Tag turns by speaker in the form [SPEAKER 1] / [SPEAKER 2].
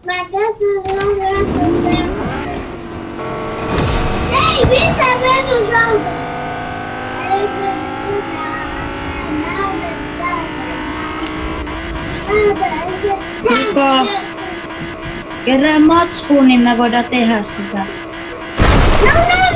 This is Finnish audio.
[SPEAKER 1] Ei, missä Venus on?
[SPEAKER 2] Niko, kerää matskuun, niin me voidaan tehdä sitä.
[SPEAKER 1] No,